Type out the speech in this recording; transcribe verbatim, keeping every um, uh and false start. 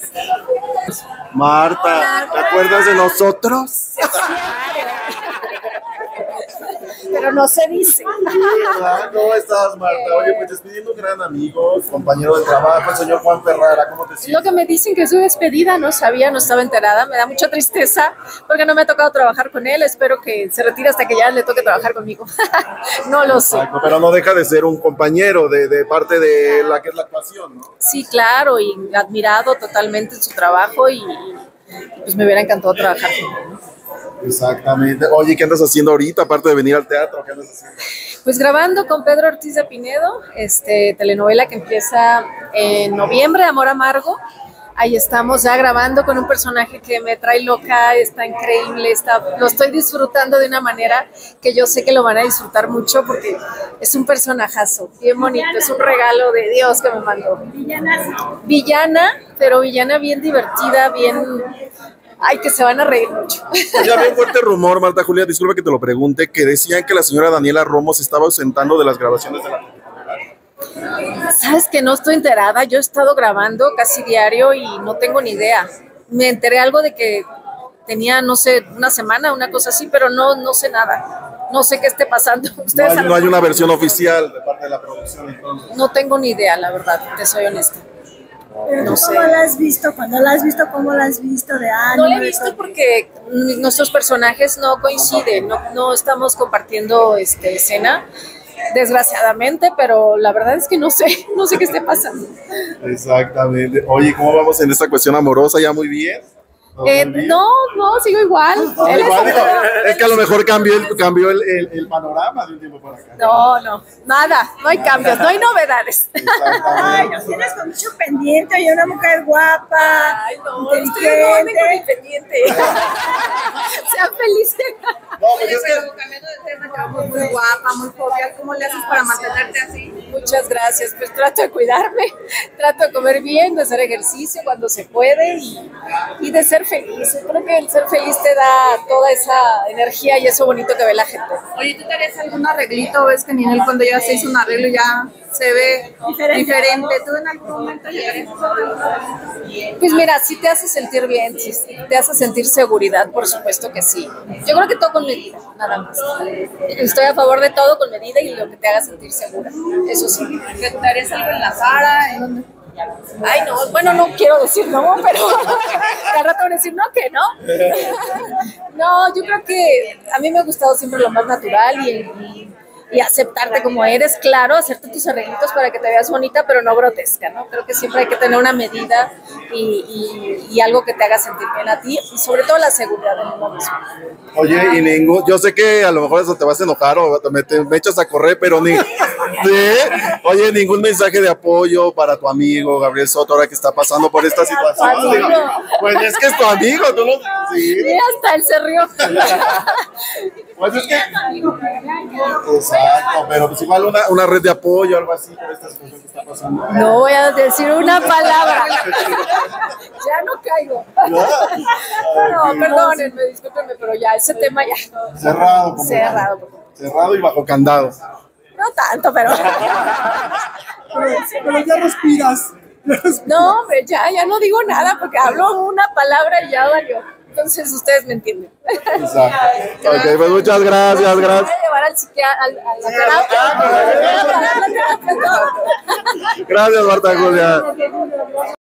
Marta, ¿te acuerdas de nosotros? Pero no se dice. Hola, ¿cómo estás, Marta? Oye, pues despidiendo un gran amigo, compañero de trabajo, el señor Juan Ferrara, ¿cómo te sientes? Lo que me dicen que es su despedida, no sabía, no estaba enterada, me da mucha tristeza porque no me ha tocado trabajar con él, espero que se retire hasta que ya le toque trabajar conmigo. No lo sé. Exacto, pero no deja de ser un compañero de, de parte de la que es la actuación, ¿no? Sí, claro, y admirado totalmente en su trabajo y, y pues me hubiera encantado trabajar con él, ¿no? Exactamente. Oye, ¿qué andas haciendo ahorita, aparte de venir al teatro? ¿Qué andas haciendo? Pues grabando con Pedro Ortiz de Pinedo, este, telenovela que empieza en noviembre, Amor Amargo. Ahí estamos ya grabando con un personaje que me trae loca, está increíble, está, lo estoy disfrutando de una manera que yo sé que lo van a disfrutar mucho porque es un personajazo, bien bonito, es un regalo de Dios que me mandó. Villana. Villana, pero villana bien divertida, bien... Ay, que se van a reír mucho. Ya había un fuerte rumor, Marta Julia, disculpa que te lo pregunte, que decían que la señora Daniela Romo se estaba ausentando de las grabaciones de la película. Sabes que no estoy enterada, yo he estado grabando casi diario y no tengo ni idea. Me enteré algo de que tenía, no sé, una semana, una cosa así, pero no, no sé nada. No sé qué esté pasando. ¿Ustedes no hay, no hay una versión oficial de parte de la producción entonces? No tengo ni idea, la verdad, te soy honesta. Pero no ¿cómo la has visto? Cuando la has visto, ¿cómo la has visto de años? No la he visto porque nuestros personajes no coinciden, no, no estamos compartiendo este, escena, desgraciadamente, pero la verdad es que no sé, no sé qué esté pasando. Exactamente. Oye, ¿cómo vamos en esta cuestión amorosa? ¿Ya muy bien? Eh, no, no, sigo igual. No, Él igual es, digo, es que a lo mejor cambió el, cambió el, el, el panorama de un tiempo para acá. No, no, nada, no hay cambios, no hay novedades. Ay, nos tienes con mucho pendiente, y una mujer guapa, Ay, no, inteligente. Estoy muy pendiente. Sean felices. No, pues es que... cambiando de tema, te vemos muy guapa, muy jovial. ¿Cómo le haces para mantenerte así? Muchas gracias, pues trato de cuidarme, trato de comer bien, de hacer ejercicio cuando se puede y, y de ser feliz. Yo creo que el ser feliz te da toda esa energía y eso bonito que ve la gente. Oye, ¿tú te harías algún arreglito? ¿Ves que Ninel cuando ya se hizo un arreglo ya se ve diferente? diferente. ¿Tú en algún momento llegarías a hacer? Pues mira, si te hace sentir bien, si te hace sentir seguridad, por supuesto que sí. Yo creo que todo con medida, nada más. Estoy a favor de todo con medida y lo que te haga sentir segura, eso sí. ¿Te harías algo en la cara? ¿En dónde? Ay, no, bueno, no quiero decir no, pero al rato van a decir no, que no. No, yo creo que a mí me ha gustado siempre lo más natural y, y, y aceptarte como eres, claro, hacerte tus arreglitos para que te veas bonita, pero no grotesca, ¿no? Creo que siempre hay que tener una medida y, y, y algo que te haga sentir bien a ti y sobre todo la seguridad en uno mismo. Oye, y ningún, yo sé que a lo mejor eso te vas a enojar o me, te, me echas a correr, pero ni, ¿sí? Oye, ningún mensaje de apoyo para tu amigo Gabriel Soto ahora que está pasando por esta situación. Digo, pues es que es tu amigo, tú no. Sí, sí hasta él se rió. Pues es que. Exacto, pero pues igual una, una red de apoyo, algo así por esta situación que está pasando. No voy a decir una palabra. Ya no caigo. No, perdónenme, discúlpenme, pero ya ese tema ya. Cerrado. Como cerrado. Cerrado y bajo candado. No tanto, pero. Pero, pero ya respiras. No, hombre, ya, ya no digo nada porque hablo una palabra y ya valió. Entonces ustedes me entienden. Exacto. Ok, pues muchas gracias, gracias. Voy a llevar al psiquiatra, a la terapia. Gracias, Marta Julia.